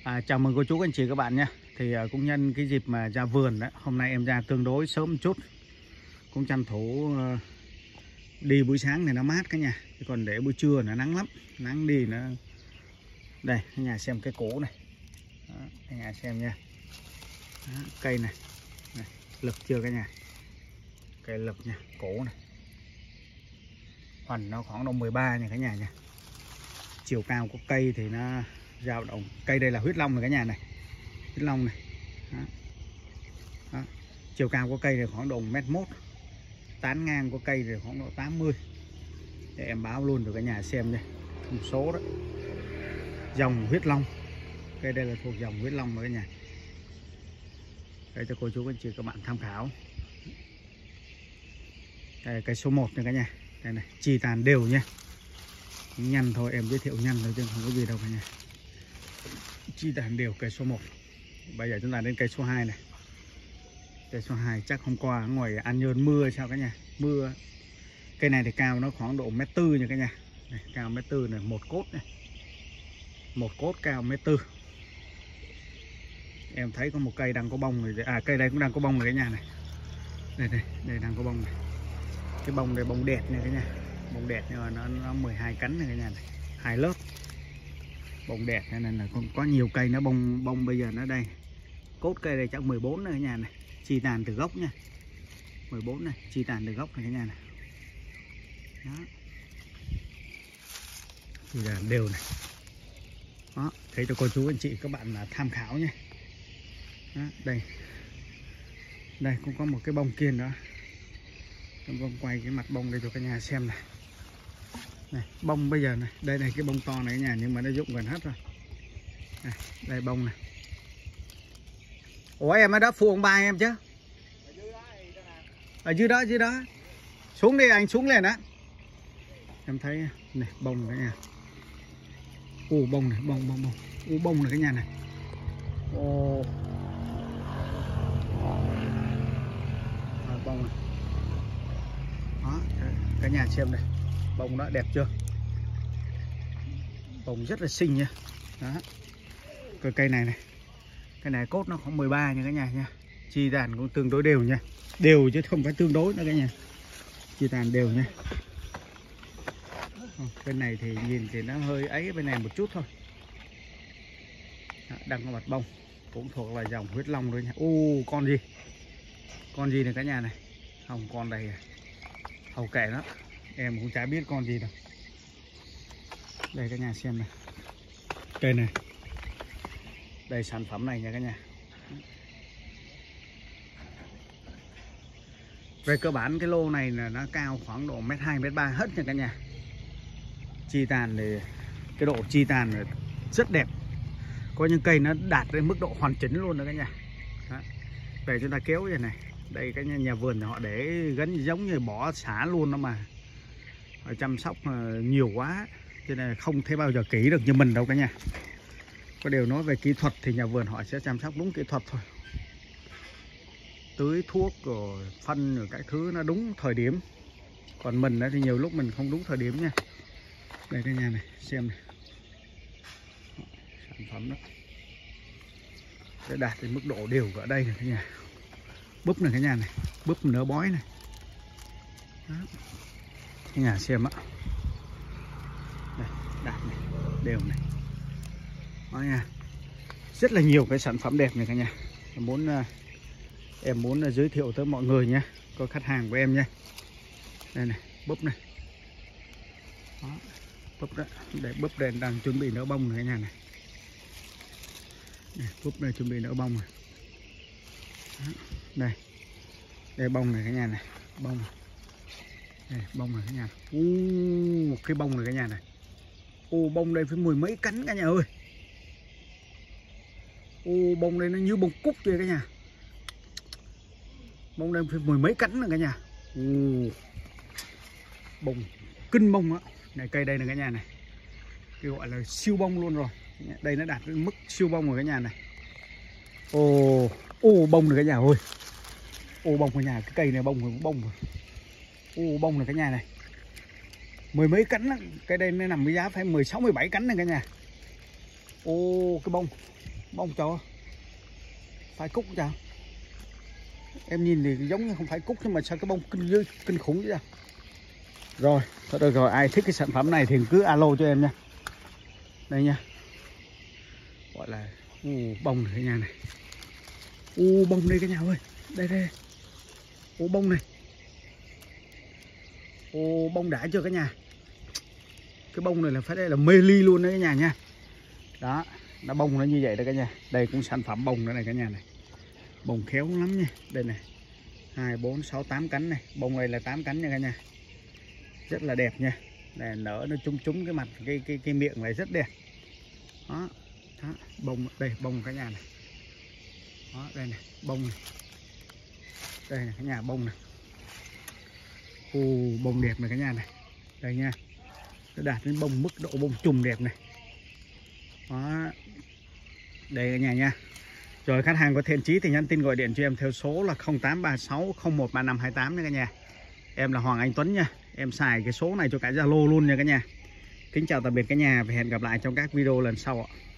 Chào mừng cô chú anh chị các bạn nhé. Thì cũng nhân cái dịp mà ra vườn đó, hôm nay em ra tương đối sớm một chút, cũng tranh thủ đi buổi sáng này nó mát cả nhà, còn để buổi trưa nó nắng lắm, nắng đi nó. Đây cả nhà xem cái củ này, cả nhà xem nha. Đó, cây này, lực chưa cả nhà, cây lực nha, củ này, hoành nó khoảng độ 13 nha cả nhà nha. Chiều cao của cây thì nó dao động, cây đây là huyết long này cả nhà này, huyết long này. Đó. Đó. Chiều cao của cây thì khoảng độ 1m1, tán ngang của cây thì khoảng độ 80. Để em báo luôn cho cả nhà xem đây, thông số đó, dòng huyết long. Cây đây là thuộc dòng huyết long rồi cả nhà. Đây cho cô chú anh chị các bạn tham khảo. Đây là cây số 1 này cả nhà. Đây này, chi tàn đều nha. Nhăn thôi, em giới thiệu nhăn thôi chứ không có gì đâu cả nhà. Chi tàn đều cây số 1. Bây giờ chúng ta đến cây số 2 này. Cây số 2 chắc hôm qua ở ngoài An Nhơn mưa sao cả nhà. Mưa. Cây này thì cao nó khoảng độ 1m4 nha cả nhà. Này, cao 1m4 này, một cốt này. Một cốt cao 1m4. Em thấy có một cây đang có bông rồi. Cây đây cũng đang có bông rồi cả nhà này. Đây đang có bông này. Cái bông này bông đẹp này cả nhà. Bông đẹp nhưng mà nó 12 cánh này cả nhà này. 2 lớp. Bông đẹp nên là có nhiều cây nó bông bây giờ nó đây. Cốt cây đây chắc 14 này cả nhà này. Chi tàn từ gốc nha. 14 này, chi tàn từ gốc này cả nhà này. Đó. Thì là đều này. Đó, thấy cho cô chú anh chị các bạn là tham khảo nhé. Đó, đây. Đây cũng có một cái bông kia nữa. Em quay cái mặt bông đây cho cả nhà xem này. Này, bông bây giờ này, đây này cái bông to này cả nhà, nhưng mà nó rụng gần hết rồi. Này, đây bông này. Ủa em ở đó phụ ông ba em chứ? Ở dưới đó. Xuống đi anh, xuống lên đó. Em thấy này bông cả nhà. Bông này, bông. Bông này cả nhà này. Bông này. Đó, cả nhà xem đây. Bông đó đẹp chưa? Bông rất là xinh nha. Đó. Cây này này. Cái này cốt nó khoảng 13 nha cả nhà nha. Chi tàn cũng tương đối đều nha. Đều chứ không phải tương đối nữa cả nhà. Chi tàn đều nha. Bên này thì nhìn thì nó hơi ấy, bên này một chút thôi. Đó, đang có mặt bông. Cũng thuộc là dòng huyết long rồi nha. Con gì? Con gì này cả nhà này? Không, con đây à. Hầu kệ đó. Em cũng chả biết con gì đâu. Đây cả nhà xem này. Cây này. Đây sản phẩm này nha cả nhà. Về cơ bản cái lô này là nó cao khoảng độ 1m2, 1m3 hết nha cả nhà. Chi tàn thì cái độ chi tàn rất đẹp. Có những cây nó đạt đến mức độ hoàn chỉnh luôn đó cả nhà. Đó. Về chúng ta kéo vậy này. Đây cái nhà vườn họ để gắn giống như bỏ xả luôn đó mà. Họ chăm sóc nhiều quá cho nên không thể bao giờ kỹ được như mình đâu cả nhà. Có điều nói về kỹ thuật thì nhà vườn họ sẽ chăm sóc đúng kỹ thuật thôi. Tưới thuốc rồi phân rồi cái thứ nó đúng thời điểm. Còn mình thì nhiều lúc mình không đúng thời điểm nha. Đây cả nhà này, xem này. Sản phẩm đó sẽ đạt đến mức độ đều ở đây này cả nhà. Búp này cả nhà này, búp nở bói này. Đó. Cả nhà xem ạ. Đây, đạt này, đều này. Đó nha. Rất là nhiều cái sản phẩm đẹp này cả nhà. Em muốn giới thiệu tới mọi người nhé. Có khách hàng của em nha. Đây này, búp này. Đó, búp đó. Đây, búp đây đang chuẩn bị nở bông này cả nhà này. Đây, búp đây chuẩn bị nở bông này. Đó, đây. Đây bông này cả nhà này. Bông này. Đây, bông này cả nhà. Một cái bông này cả nhà này. Bông đây phải 10 mấy cánh cả nhà ơi. Bông đây nó như bông cúc vậy cả nhà. Bông đây phải 10 mấy cánh rồi cả nhà. Bông kinh bông á. Này cây đây này cả nhà này. Cái gọi là siêu bông luôn rồi. Đây nó đạt đến mức siêu bông rồi cả nhà này. Bông này cả nhà ơi. Bông cả nhà, cái cây này bông rồi. Bông này cả nhà này. 10 mấy cánh đó. Cái đây nó nằm với giá phải 16, 17 cánh này cả nhà. Ô cái bông cho phải cúc chào. Em nhìn thì giống như không phải cúc nhưng mà sao cái bông kinh khủng vậy. Rồi, thôi được rồi, ai thích cái sản phẩm này thì cứ alo cho em nha. Đây nha. Gọi là bông này nhà này. Bông đây cả nhà ơi. Đây. Bông này. Bông đã chưa cả nhà. Cái bông này là phải đây là mê ly luôn đấy cả nhà nha. Đó, nó bông nó như vậy đó cả nhà. Đây cũng sản phẩm bông nữa này cả nhà này. Bông khéo lắm nha. Đây này. 2, 4, 6, 8 cánh này. Bông này là 8 cánh nha cả nhà. Rất là đẹp nha. Này, nở nó trúng cái mặt cái miệng này rất đẹp. Đó. Bông đây, bông cả nhà này. Đó, đây này, bông này. Đây này cả nhà, bông này. Bông đẹp này cả nhà này. Đây nha. Nó đạt đến bông mức độ bông chùm đẹp này. Đó. Đây cả nhà nha. Rồi khách hàng có thiện chí thì nhắn tin gọi điện cho em theo số là 0836 013528 nha cả nhà. Em là Hoàng Anh Tuấn nha. Em xài cái số này cho cả Zalo luôn nha cả nhà. Kính chào tạm biệt cả nhà và hẹn gặp lại trong các video lần sau ạ.